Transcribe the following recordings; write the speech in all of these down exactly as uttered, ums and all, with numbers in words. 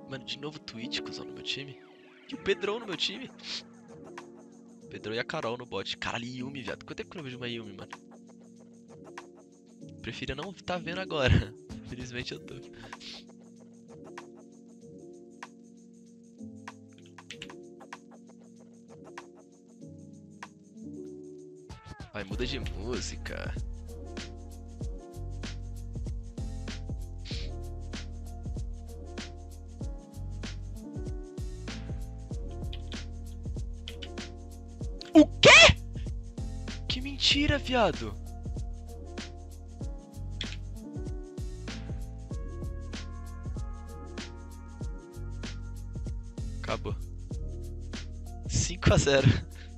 Mano, de novo Twitch, cuzão, no meu time. E o Pedrão no meu time. Pedrão e a Carol no bot. Caralho, Yumi, viado. Quanto tempo que eu não vejo uma Yumi, mano? Preferia não tá vendo agora. Infelizmente eu tô. Vai, muda de música. O quê? Que mentira, viado. Acabou. cinco a zero.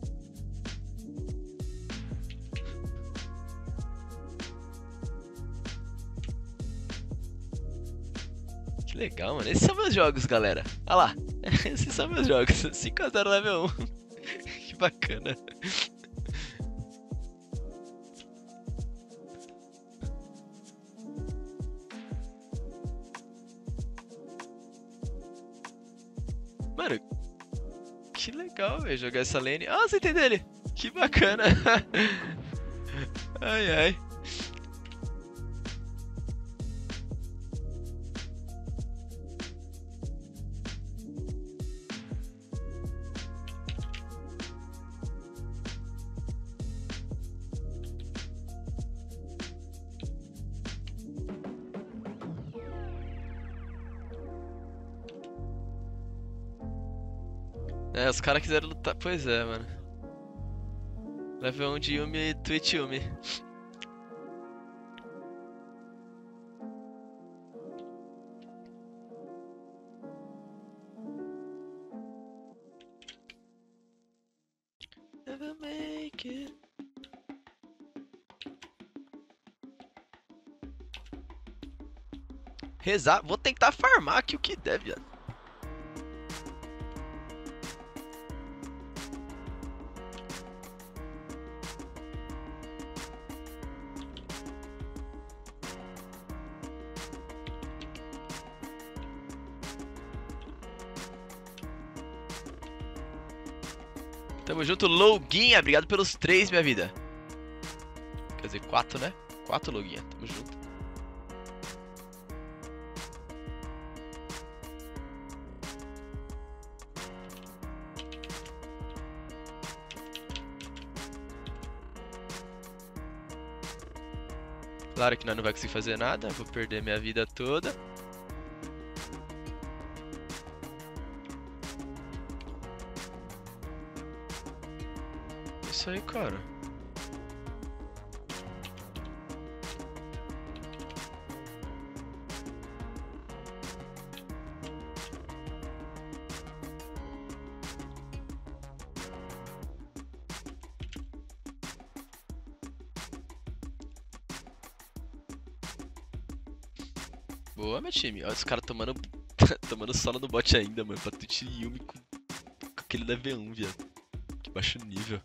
Que legal, mano. Esses são meus jogos, galera. Olha lá. Esses são meus jogos. cinco a zero level um. Que bacana. Mano, que legal, velho, jogar essa lane. Ah, você tem dele. Que bacana. Ai, ai. É, os caras quiseram lutar. Pois é, mano. Level um de Yumi e Twitch Yumi. Never make it. Rezar. Vou tentar farmar aqui o que der, viado. Tamo junto, Loguinha. Obrigado pelos três, minha vida. Quer dizer, quatro, né? Quatro, Loguinha. Tamo junto. Claro que nós não vai conseguir fazer nada. Vou perder minha vida toda. Isso aí, cara. Boa, meu time. Olha os caras tomando, tomando solo no bot ainda, mano. Pra Twitch Yumi com, com aquele level um, viado. Que baixo nível.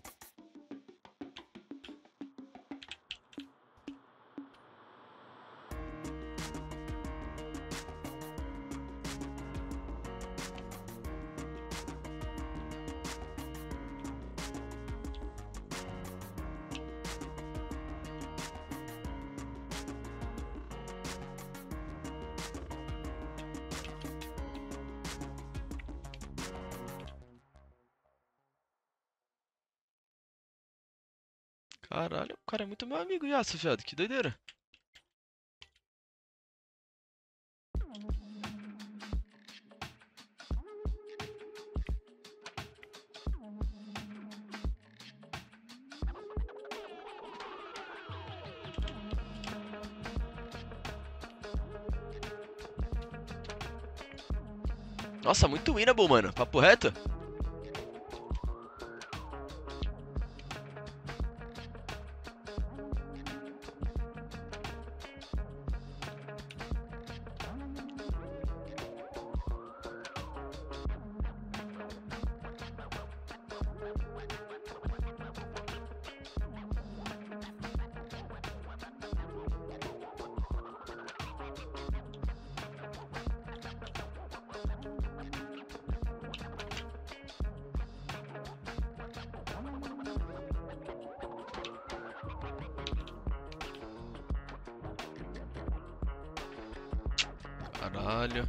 Caralho, o cara é muito meu amigo, Yasuo, viado. Que doideira. Nossa, muito winnable, mano. Papo reto. Caralho.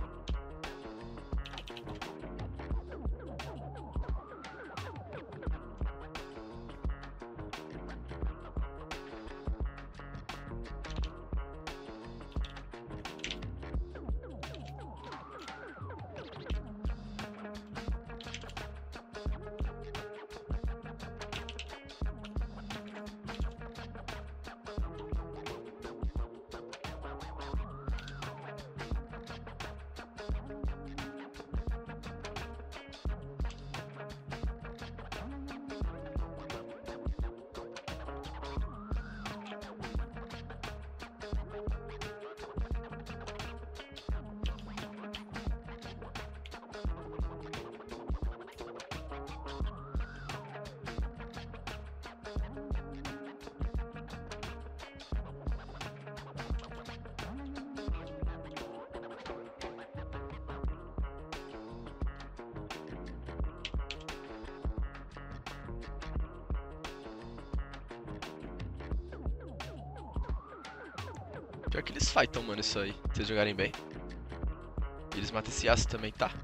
Pior que eles fightam, mano, isso aí. Se eles jogarem bem. E eles matam esse aço também, tá?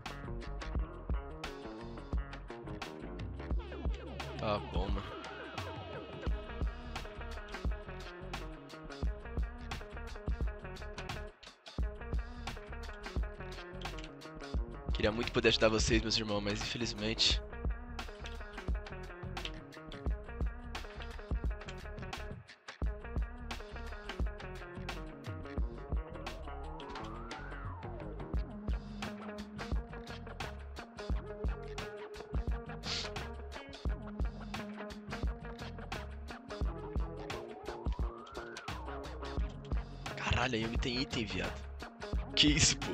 Tá bom, mano. Queria muito poder ajudar vocês, meus irmãos, mas infelizmente... Caralho, a Yumi tem item, viado. Que isso, pô?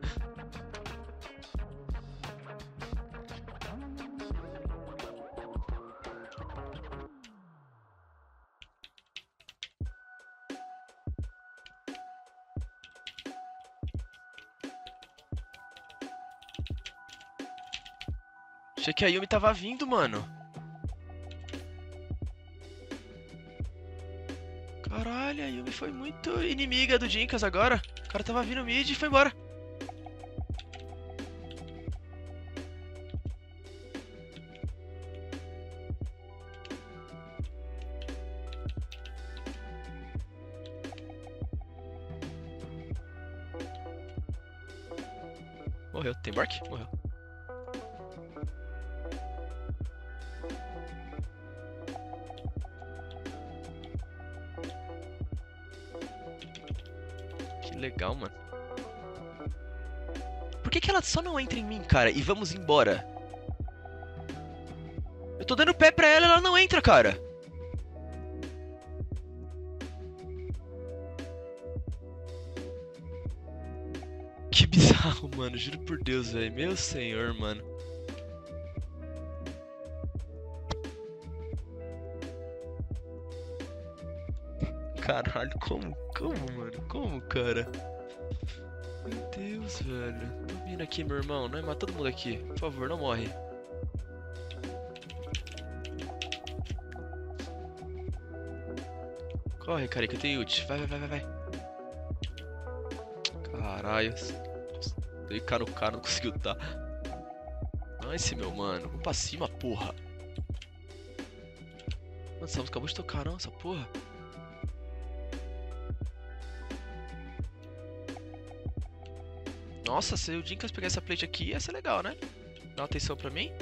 Achei que a Yumi tava vindo, mano. Caralho, a Yumi foi muito inimiga do Jinkas agora. O cara tava vindo mid e foi embora. Morreu. Tem Bark? Morreu. Que legal, mano. Por que que ela só não entra em mim, cara? E vamos embora. Eu tô dando pé pra ela e ela não entra, cara. Que bizarro, mano. Juro por Deus, velho. Meu senhor, mano. Caralho, como? Como, mano? Como, cara? Meu Deus, velho. Tô vindo aqui, meu irmão. Não é matar todo mundo aqui. Por favor, não morre. Corre, cara, que eu tenho ult. Vai, vai, vai, vai, vai. Caralho. Dei cara no cara, não conseguiu dar. Nice, meu mano. Vamos pra cima, porra. Mano, essa música acabou de tocar, não? Essa porra. Nossa, se o Jinkas pegar essa plate aqui, ia ser legal, né? Dá uma atenção pra mim.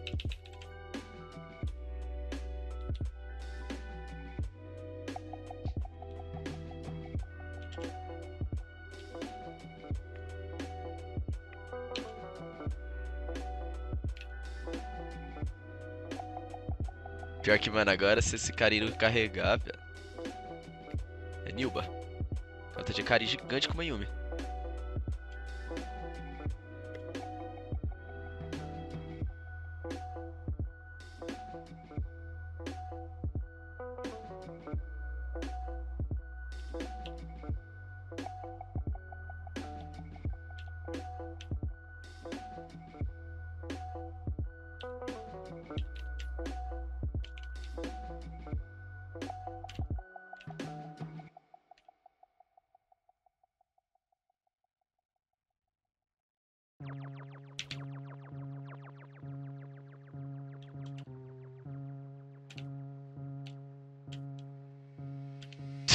Pior que, mano, agora se esse carinho carregar, velho. É Nilba. Ela tá de carinho gigante com uma Yumi.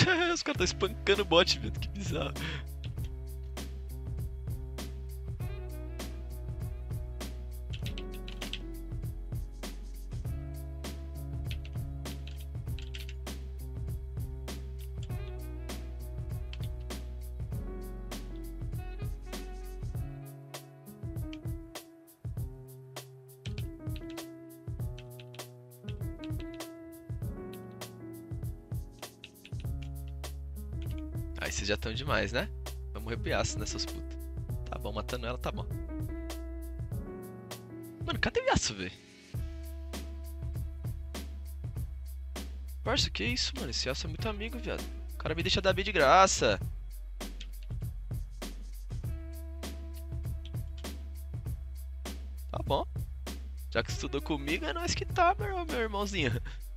Os caras tão espancando o bot, velho. Que bizarro. Aí vocês já estão demais, né? Vamos morrer pro Yasuo, né, seus putos? Tá bom, matando ela, tá bom. Mano, cadê o Yasuo, velho? Parça, que isso, mano? Esse Yasuo é muito amigo, viado. O cara me deixa dar B de graça. Tá bom. Já que estudou comigo, é nóis que tá, meu, meu irmãozinho.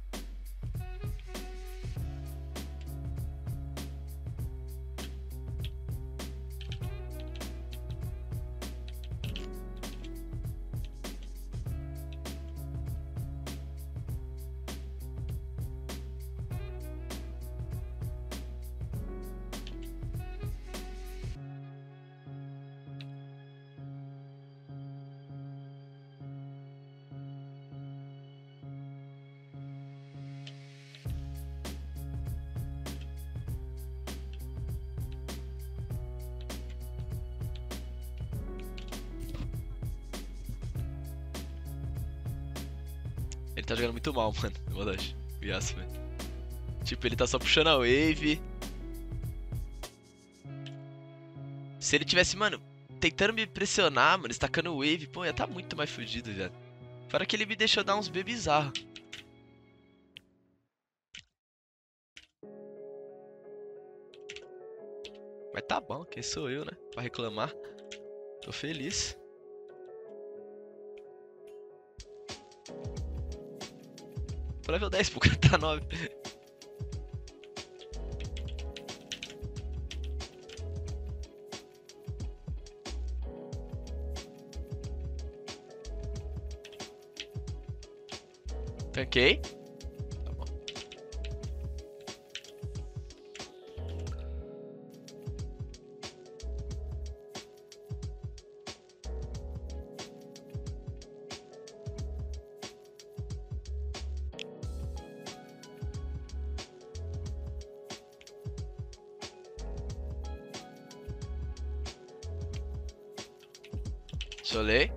Ele tá jogando muito mal, mano. Na verdade. O Yasuo, velho. Tipo, ele tá só puxando a wave. Se ele tivesse, mano, tentando me pressionar, mano, estacando wave, pô, ia tá muito mais fudido, velho. Fora que ele me deixou dar uns B bizarros. Mas tá bom, quem sou eu, né? Pra reclamar. Tô feliz. Tô level dez, pô, o cara tá nove. Ok. Tá bom. Solei.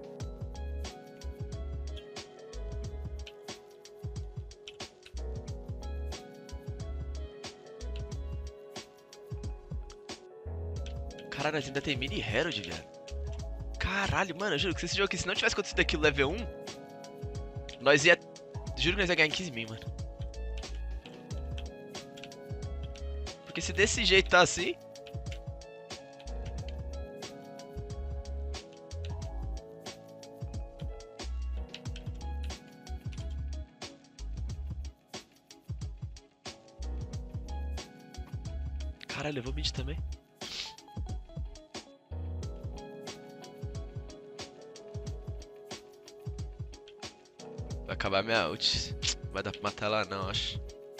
Caralho, nós ainda tem mini Herald, velho. Caralho, mano, eu juro que se esse jogo aqui, se não tivesse acontecido aquilo level um, nós ia... Juro que nós ia ganhar em quinze mil, mano. Porque se desse jeito tá assim... Caralho, levou mid também. Vai acabar minha ult. Vai dar pra matar ela não, acho.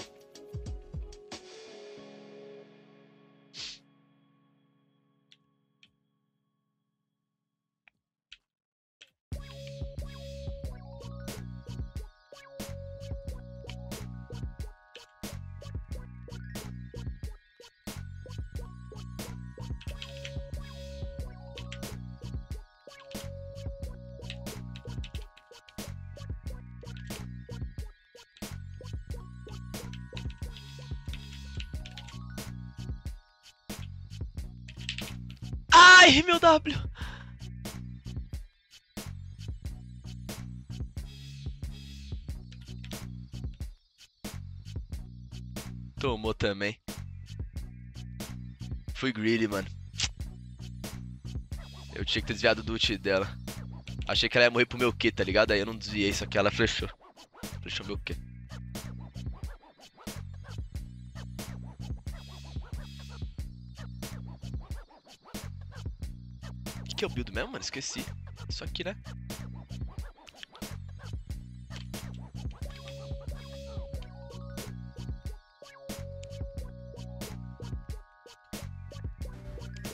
Ai, meu W! Tomou também. Fui greedy, mano. Eu tinha que ter desviado do ult dela. Achei que ela ia morrer pro meu Q, tá ligado? Aí eu não desviei, só que ela flechou. Flechou meu Q. O que, que é o build mesmo, mano? Esqueci. Isso aqui, né?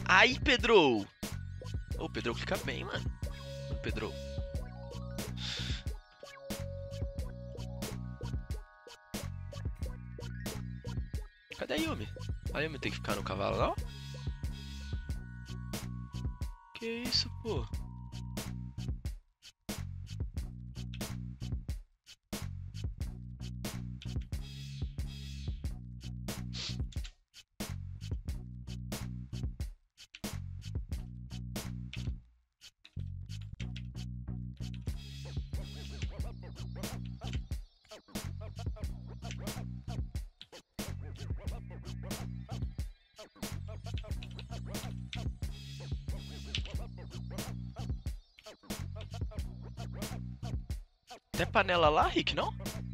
Aí, Pedro! Ô, o Pedro clica bem, mano. O Pedro. Cadê a Yumi? A Yumi tem que ficar no cavalo, não? Que isso, pô? Tem panela lá, Rick, não?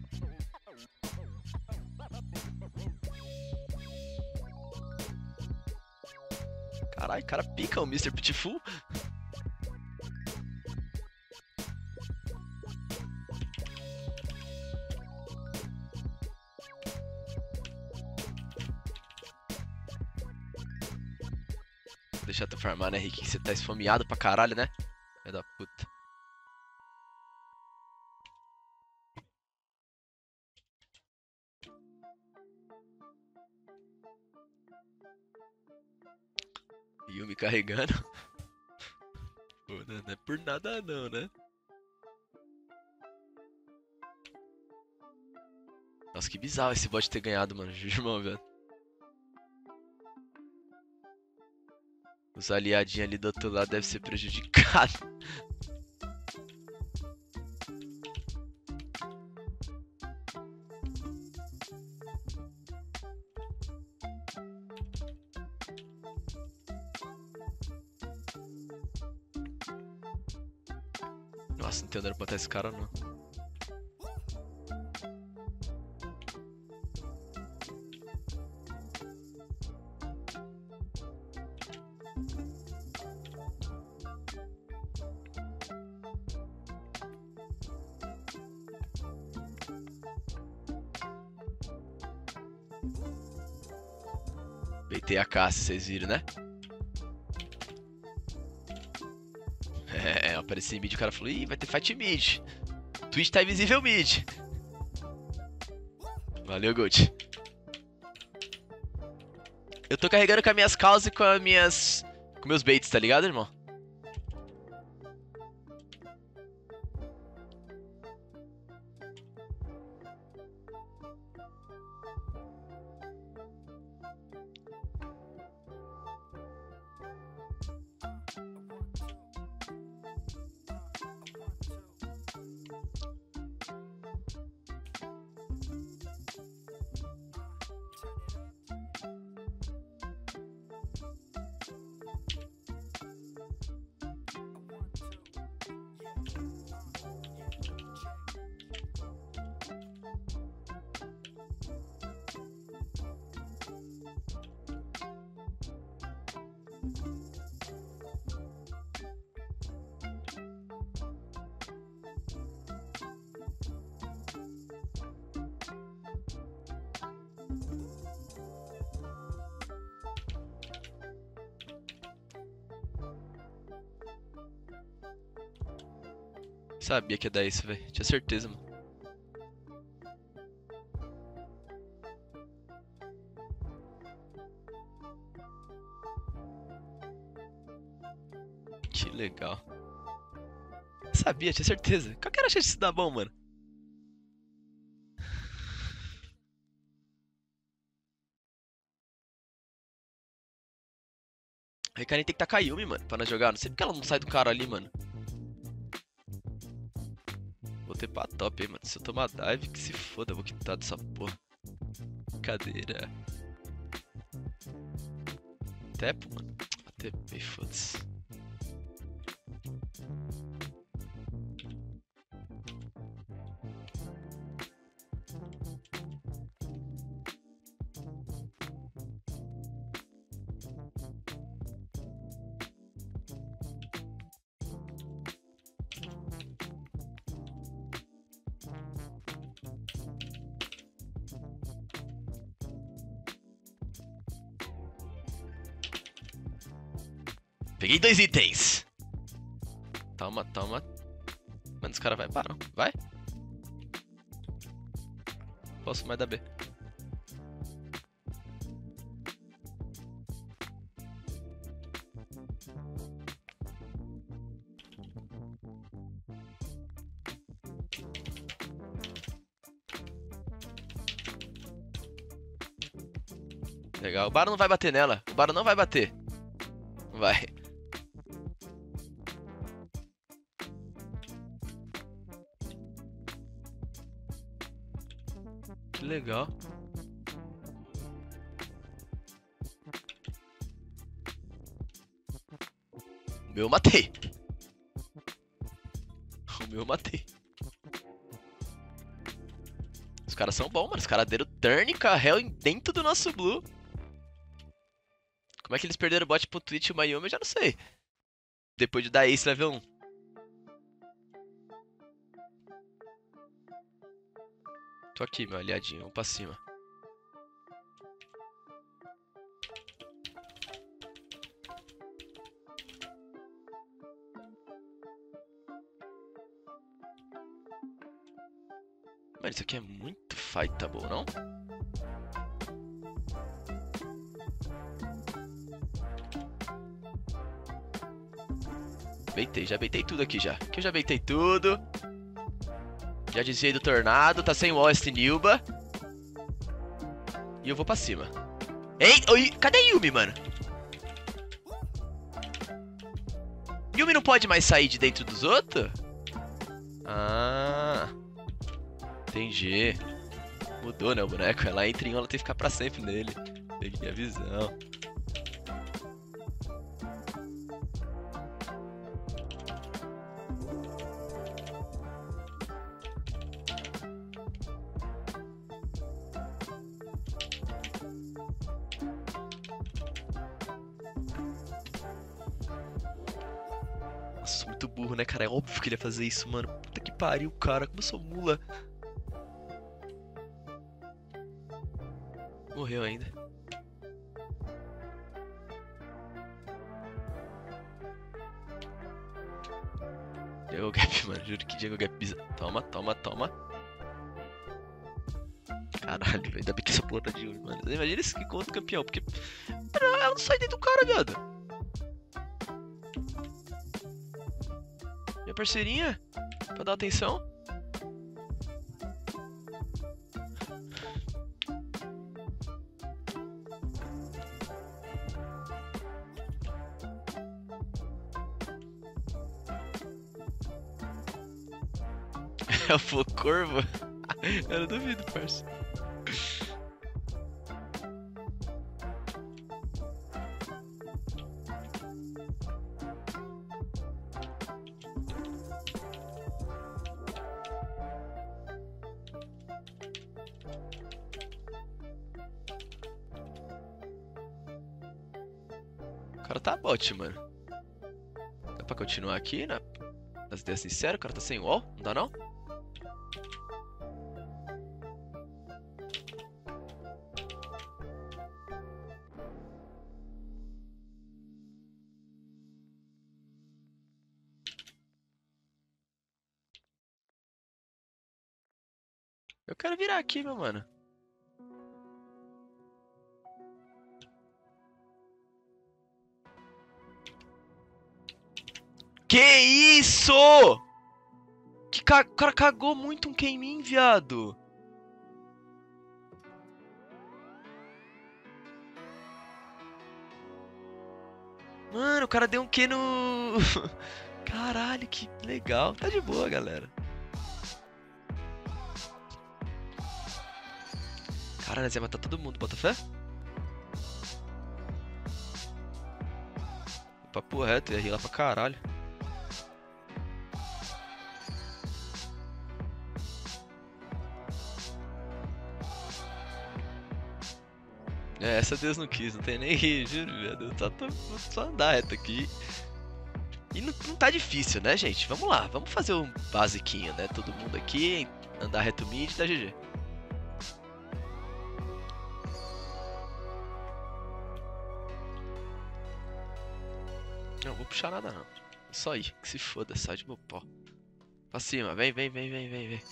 Caralho, cara pica o mister Pitiful. Deixa tu farmar, né, Rick? Você tá esfomeado pra caralho, né? Filho da puta. Yumi carregando. Pô, não é por nada não, né? Nossa, que bizarro esse bot ter ganhado, mano. Irmão, velho. Os aliadinhos ali do outro lado devem ser prejudicados. Nossa, não tem dano pra matar esse cara, não. Beitei a caça, vocês viram, né? É, eu apareci em mid e o cara falou, ih, vai ter fight mid. Twitch tá invisível mid. Valeu, Gold. Eu tô carregando com as minhas causas e com as minhas... com meus baits, tá ligado, irmão? Sabia que ia dar isso, velho. Tinha certeza, mano. Que legal. Sabia, tinha certeza. Qual que era a chance de dar bom, mano? A Recarim tem que tacar Yumi, mano, pra nós jogar. Não sei porque ela não sai do cara ali, mano. Vou ter pra top, hein, mano. Se eu tomar dive, que se foda, eu vou quitar dessa porra. Brincadeira. Tepo, mano. Até bem, foda-se. Peguei dois itens. Toma, toma. Mano, os caras vai parar. Vai. Posso mais dar B. Legal. O Baro não vai bater nela. O Baro não vai bater. Vai. Que legal. O meu eu matei. O meu eu matei. Os caras são bons, mano. Os caras deram turn com a Hell dentro do nosso blue. Como é que eles perderam o bot pro Twitch e o Mayumi, eu já não sei. Depois de dar Ace level um. Tô aqui, meu aliadinho. Vamos pra cima. Mano, isso aqui é muito fightable, não? Beitei, já beitei tudo aqui já. Aqui eu já beitei tudo. Já desviei do tornado, tá sem wall este Nilba. E eu vou pra cima. Ei, oi, cadê a Yumi, mano? Yumi não pode mais sair de dentro dos outros? Ah, entendi. Mudou, né, o boneco? Ela entra em um, ela tem que ficar pra sempre nele. Peguei a visão. Nossa, sou muito burro, né, cara? É óbvio que ele ia fazer isso, mano. Puta que pariu, cara. Como eu sou mula. Morreu ainda. Diego Gap, mano. Juro que Diego Gap pisa. Toma, toma, toma. Caralho, velho. Ainda bem que essa porra tá de olho, mano. Imagina esse que contra o campeão, porque... ela não sai dentro do cara, viado. Minha parceirinha? Pra dar atenção? É o corvo? Eu não duvido, parça. O cara tá bot, mano. Dá pra continuar aqui, né? Nas ideias sinceras, o cara tá sem wall, não dá não? Eu quero virar aqui, meu mano. Que isso? Que ca... O cara cagou muito um Keimin, viado. Mano, o cara deu um Q no... Caralho, que legal. Tá de boa, galera. Caralho, você vai matar todo mundo, bota fé? Papo reto, ia rilar pra caralho. É, essa Deus não quis, não tem nem rir, juro, viado. Só, tô, só andar reto aqui. E não, não tá difícil, né, gente? Vamos lá, vamos fazer um basiquinho, né? Todo mundo aqui, andar reto mid e dar G G. Não, vou vou puxar nada não. Só ir, que se foda, sai de meu pó. Pra cima, vem, vem, vem, vem, vem, vem.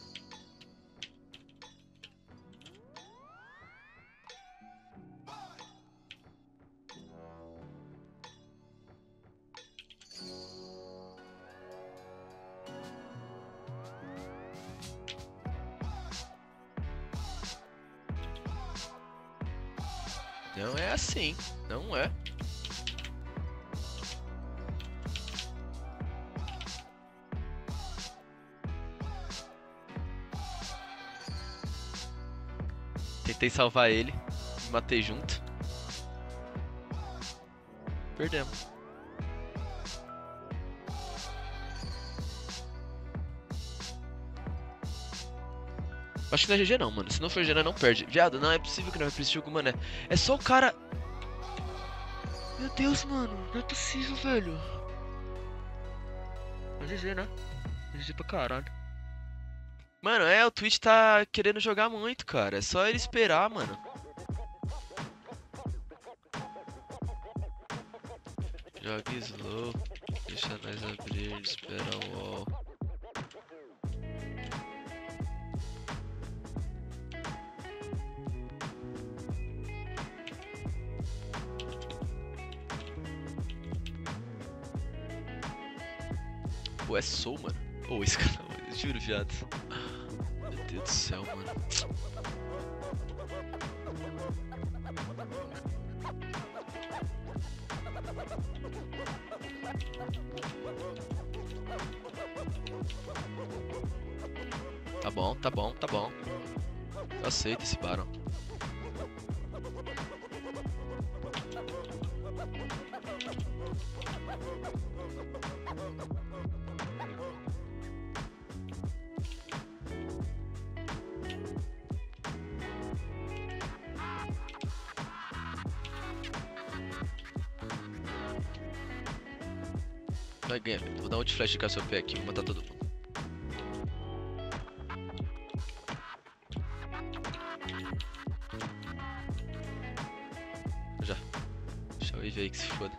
Não é assim, não é. Tentei salvar ele, me matei junto. Perdemos. Acho que não é G G não, mano. Se não for G G, não perde. Viado, não é possível que não vai pra esse jogo, mano. É, é só o cara... Meu Deus, mano. Não é possível, velho. É G G, né? G G pra caralho. Mano, é, o Twitch tá querendo jogar muito, cara. É só ele esperar, mano. Joga slow. Deixa nós abrir, espera o wall. Pô, é Soul, mano. Pô, esse cara, mano, juro, viado. Meu Deus do céu, mano. Tá bom, tá bom, tá bom. Eu aceito esse Baron. Vai ganhar. Vou dar um ult flash de Cassiopeia aqui, vou matar todo mundo. Já. Deixa eu ir ver aí que se foda.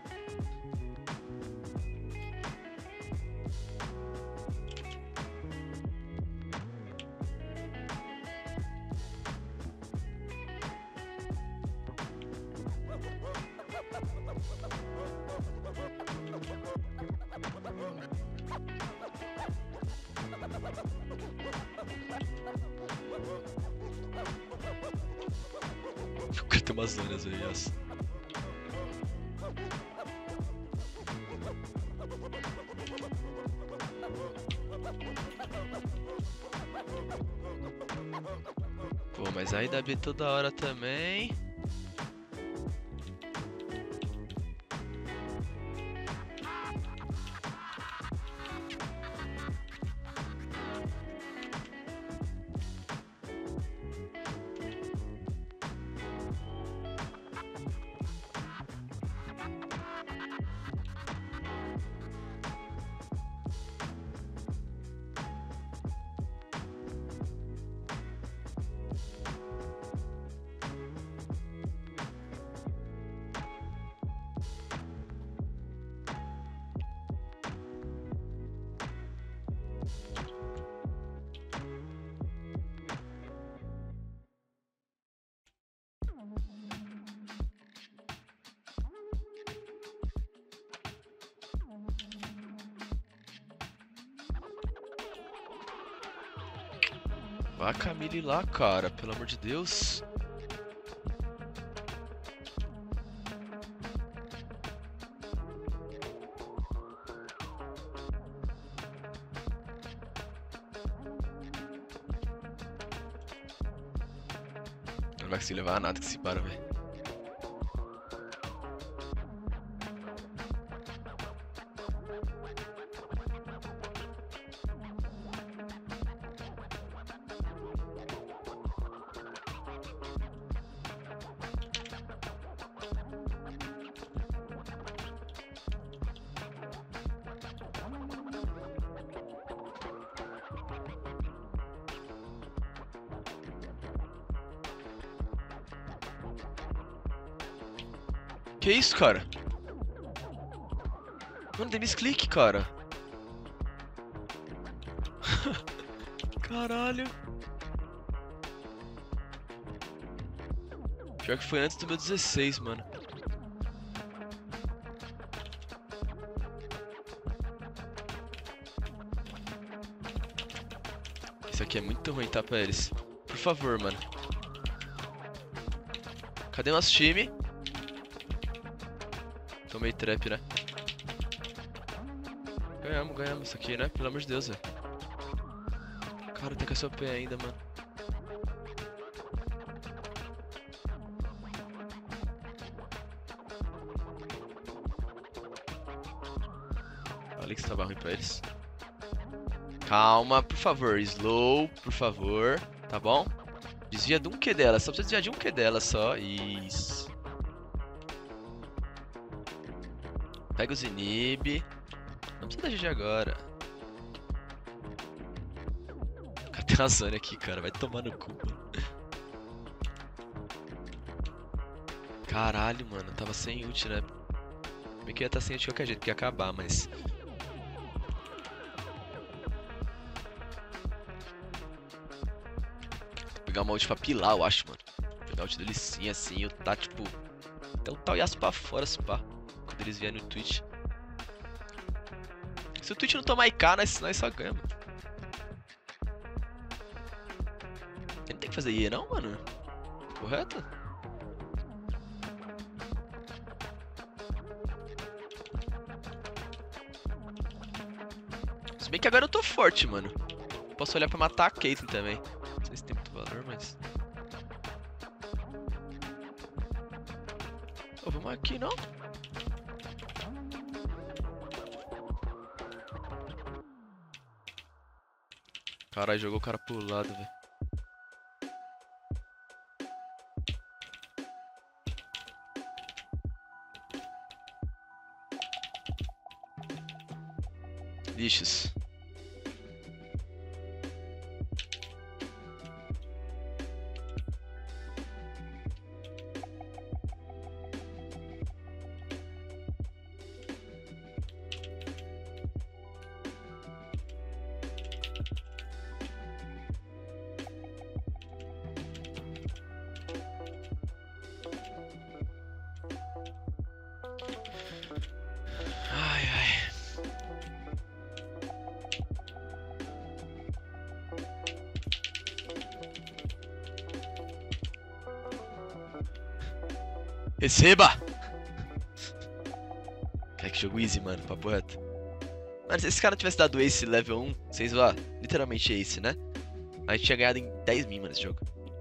O cara tem umas zonas aí, Yas. Pô, mas aí dá B toda hora também. Vai a Camille lá, cara, pelo amor de Deus. Não vai conseguir levar nada que se para, velho. Que isso, cara? Mano, tem misclick, cara. Caralho. Pior que foi antes do meu dezesseis, mano. Isso aqui é muito ruim, tá, pra eles. Por favor, mano. Cadê nosso time? Tomei trap, né? Ganhamos, ganhamos isso aqui, né? Pelo amor de Deus, velho. Cara, tem que ser o pé ainda, mano. Olha que estava ruim pra eles. Calma, por favor. Slow, por favor. Tá bom? Desvia de um Q dela. Só precisa desviar de um Q dela só. Isso. Pega os inib. Não precisa da G G agora. Cadê a Zônia aqui, cara? Vai tomar no cu, mano. Caralho, mano. Tava sem ult, né? Bem que ia estar sem ult de qualquer jeito, que ia acabar, mas... Pegar uma ult pra pilar, eu acho, mano. Pegar a ult dele sim, assim, eu tá, tipo... Até o tal Yasuo pra fora, se pá. Quando eles vierem no Twitch. Se o Twitch não tomar I K, nós, nós só ganhamos. Ele não tem que fazer I E não, mano? Correto? Se bem que agora eu tô forte, mano. Posso olhar pra matar a Caitlyn também. Não sei se tem muito valor, mas... Oh, vamos aqui, não? Caralho, jogou o cara pro lado, velho. Lixos. Ai, ai. Receba! Cara, que jogo easy, mano, papo reto. Mano, se esse cara tivesse dado Ace level um, vocês vão, literalmente Ace, né? A gente tinha ganhado em dez mil, mano, esse jogo.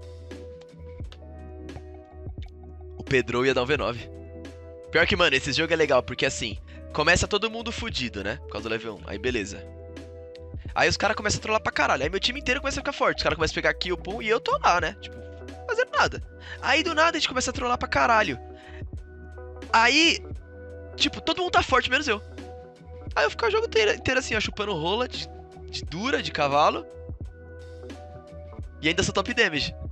O Pedro ia dar um V nove. Pior que, mano, esse jogo é legal, porque assim, começa todo mundo fudido, né? Por causa do level um, aí beleza. Aí os caras começam a trollar pra caralho, aí meu time inteiro começa a ficar forte. Os caras começam a pegar kill, pum, e eu tô lá, né? Tipo, fazendo nada. Aí do nada a gente começa a trollar pra caralho. Aí, tipo, todo mundo tá forte, menos eu. Aí eu fico o jogo inteiro, inteiro assim, ó, chupando rola de, de dura, de cavalo. E ainda sou top damage.